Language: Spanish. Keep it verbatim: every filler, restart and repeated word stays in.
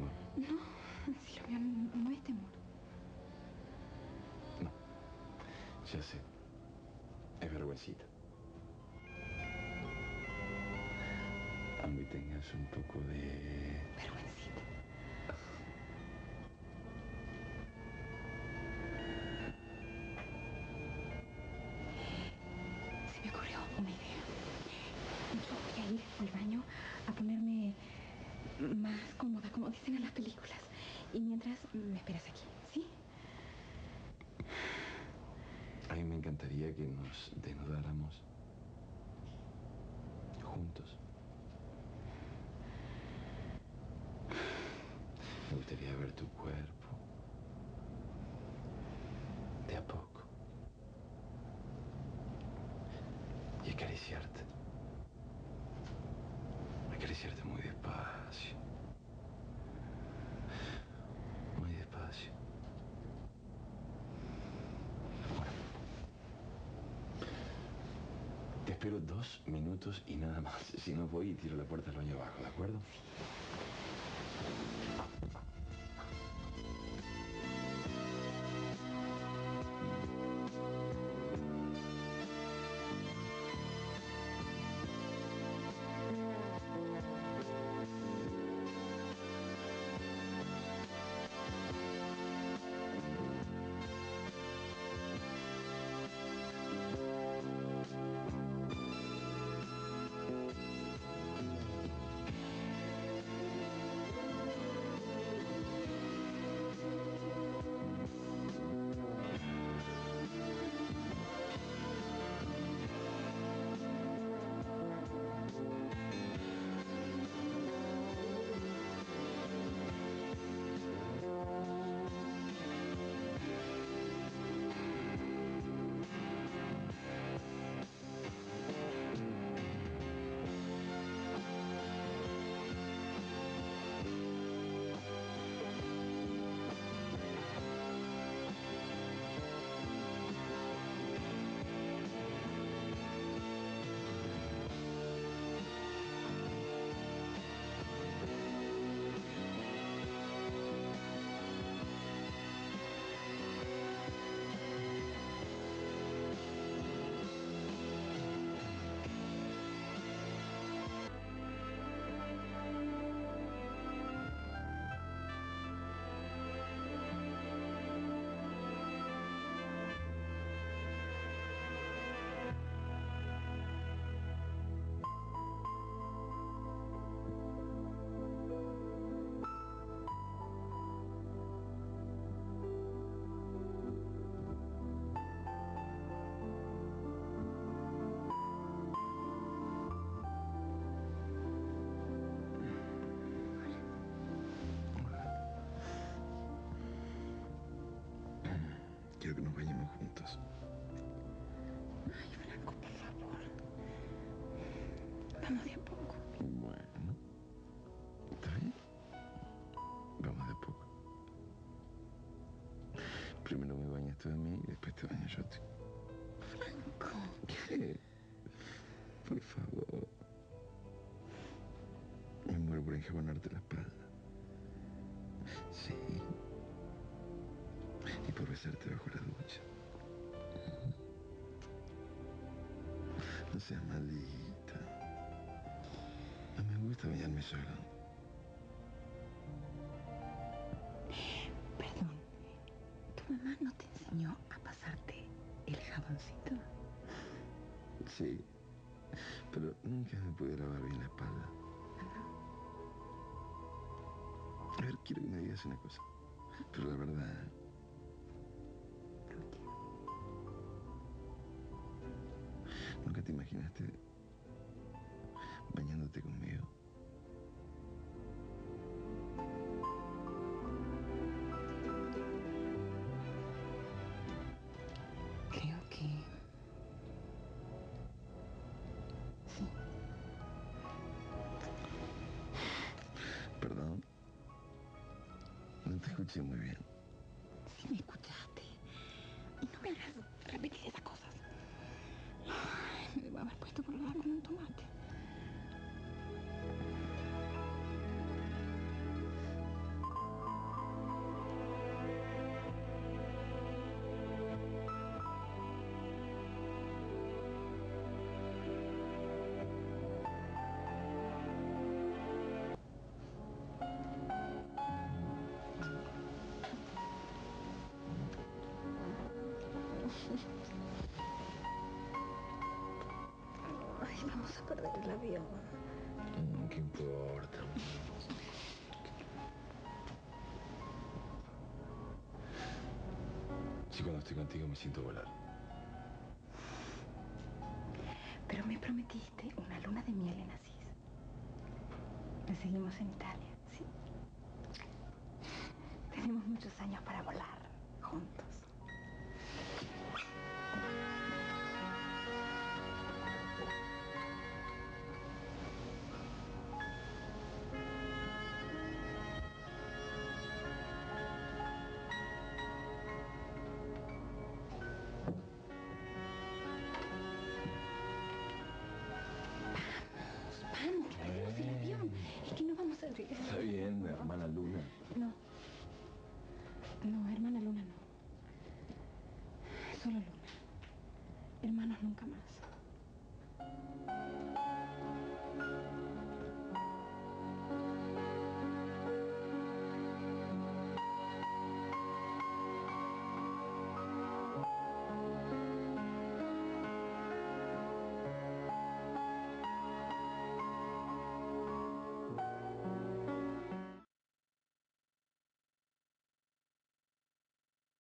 No, si lo mío no, no es temor. No, ya sé. Es vergüencita. Aunque tengas un poco de... Vergüencita. Se me ocurrió una idea. Yo voy a ir al baño a ponerme más cómoda, como dicen en las películas. Y mientras me esperas aquí, ¿sí? A mí me encantaría que nos desnudáramos juntos. Me gustaría ver tu cuerpo de a poco y acariciarte. Acariciarte muy despacio. Muy despacio. Bueno. Te espero dos minutos y nada más. Si no voy y tiro la puerta del baño abajo, ¿de acuerdo? Quiero que nos bañemos juntos. Ay, Franco, por favor. Vamos de a poco. Bueno. ¿Está bien? Vamos de a poco. Primero me bañas tú de mí y después te baño yo a ti. Franco. ¿Qué? Por favor. Me muero por enjabonarte la espalda. Sí. Y por besarte bajo la ducha. No seas maldita. No me gusta bañarme solo. Perdón. ¿Tu mamá no te enseñó a pasarte el jaboncito? Sí. Pero nunca me pude lavar bien la espalda. A ver, quiero que me digas una cosa. Pero la verdad... ¿Nunca te imaginaste bañándote conmigo? Creo que... sí. Perdón. No te escuché muy bien. Sí me escuchaste. Y no me hagas repetir esas cosas. Ay, me debo haber puesto colorada como un tomate. Ay, vamos a perder el avión. No, ¿qué importa? Sí, cuando estoy contigo me siento volar. Pero me prometiste una luna de miel en Asís. Le seguimos en Italia, ¿sí? Tenemos muchos años para volar juntos. Vamos, que perdemos el avión. Es que no vamos a... Está bien, hermana Luna. No. No, hermana Luna no. Solo Luna. Hermanos nunca más.